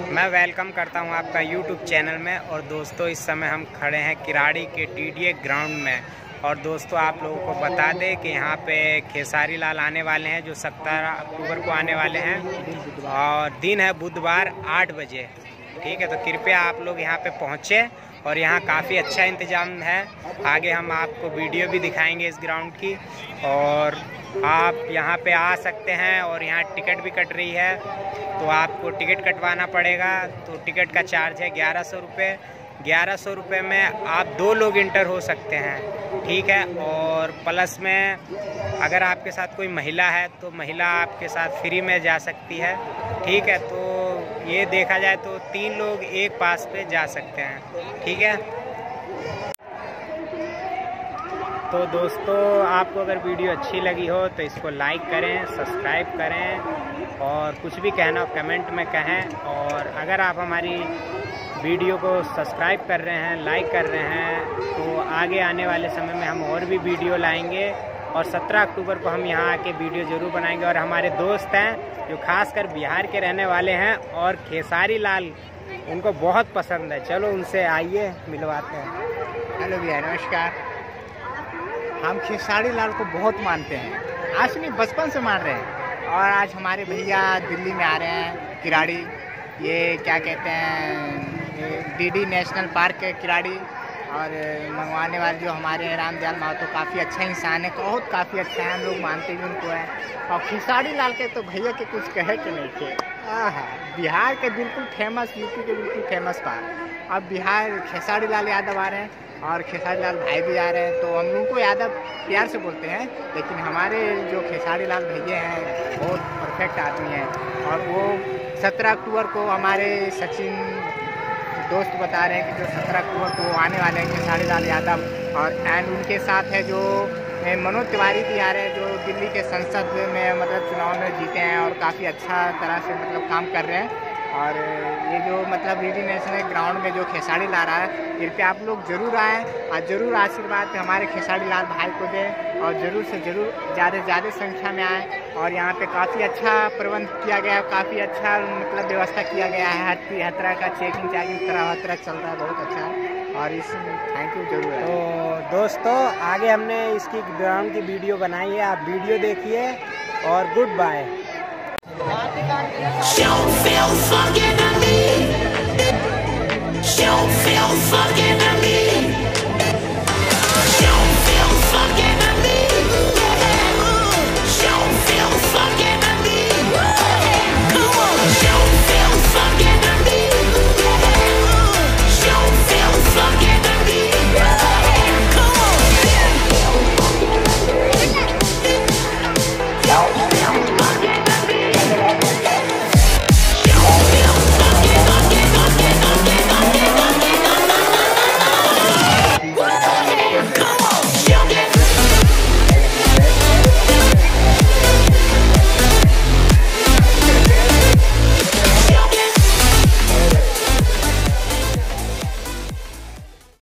मैं वेलकम करता हूं आपका YouTube चैनल में। और दोस्तों इस समय हम खड़े हैं किराड़ी के TDA ग्राउंड में। और दोस्तों आप लोगों को बता दें कि यहाँ पे खेसारी लाल आने वाले हैं जो 17 अक्टूबर को आने वाले हैं और दिन है बुधवार 8 बजे। ठीक है, तो कृपया आप लोग यहाँ पे पहुँचे और यहाँ काफ़ी अच्छा इंतज़ाम है। आगे हम आपको वीडियो भी दिखाएंगे इस ग्राउंड की और आप यहाँ पे आ सकते हैं। और यहाँ टिकट भी कट रही है तो आपको टिकट कटवाना पड़ेगा। तो टिकट का चार्ज है 1100 रुपये। 1100 रुपये में आप 2 लोग इंटर हो सकते हैं। ठीक है, और प्लस में अगर आपके साथ कोई महिला है तो महिला आपके साथ फ्री में जा सकती है। ठीक है, तो ये देखा जाए तो 3 लोग एक पास पे जा सकते हैं। ठीक है, तो दोस्तों आपको अगर वीडियो अच्छी लगी हो तो इसको लाइक करें, सब्सक्राइब करें और कुछ भी कहना हो कमेंट में कहें। और अगर आप हमारी वीडियो को सब्सक्राइब कर रहे हैं, लाइक कर रहे हैं तो आगे आने वाले समय में हम और भी वीडियो लाएंगे। और 17 अक्टूबर को हम यहाँ आके वीडियो ज़रूर बनाएंगे। और हमारे दोस्त हैं जो खासकर बिहार के रहने वाले हैं और खेसारी लाल उनको बहुत पसंद है। चलो उनसे आइए मिलवाते हैं। हेलो भैया, नमस्कार। हम खेसारी लाल को बहुत मानते हैं, आज नहीं बचपन से मान रहे हैं। और आज हमारे भैया दिल्ली में आ रहे हैं किराड़ी, ये क्या कहते हैं DD नेशनल पार्क है किराड़ी। और मंगवाने वाले जो हमारे हैं रामदयाल महतो काफ़ी अच्छा इंसान है, बहुत काफ़ी अच्छा है, हम लोग मानते भी उनको है। और खेसारी लाल के तो भैया के कुछ कहे के नहीं थे। बिहार के बिल्कुल फेमस, यूपी के बिल्कुल फेमस पार्क। अब बिहार खेसारी लाल यादव आ रहे हैं और खेसारी लाल भाई भी आ रहे हैं, तो हम लोगों को यादव प्यार से बोलते हैं। लेकिन हमारे जो खेसारी लाल भैया हैं बहुत परफेक्ट आदमी हैं। और वो 17 अक्टूबर को हमारे सचिन दोस्त बता रहे हैं कि जो 17 अक्टूबर को आने वाले हैं खेसारी लाल यादव। और एंड उनके साथ है जो मनोज तिवारी भी आ रहे हैं जो दिल्ली के संसद में मतलब चुनाव में जीते हैं और काफ़ी अच्छा तरह से मतलब काम कर रहे हैं। और ये जो मतलब DD नेशनल ग्राउंड में जो खेसारी ला रहा है, कृपया आप लोग ज़रूर आएँ और ज़रूर आशीर्वाद हमारे खेसारी लाल भाई को दें। और ज़रूर से ज़रूर ज़्यादा संख्या में आएँ। और यहाँ पे काफ़ी अच्छा प्रबंध किया गया है, काफ़ी अच्छा मतलब व्यवस्था किया गया है। हर तरह का चेकिंग हर तरह चल रहा है, बहुत अच्छा है। और इस थैंक यू जरूर है। तो दोस्तों आगे हमने इसकी ग्राउंड की वीडियो बनाई है, आप वीडियो देखिए और good bye. She'll feel fucking to me. She'll feel fucking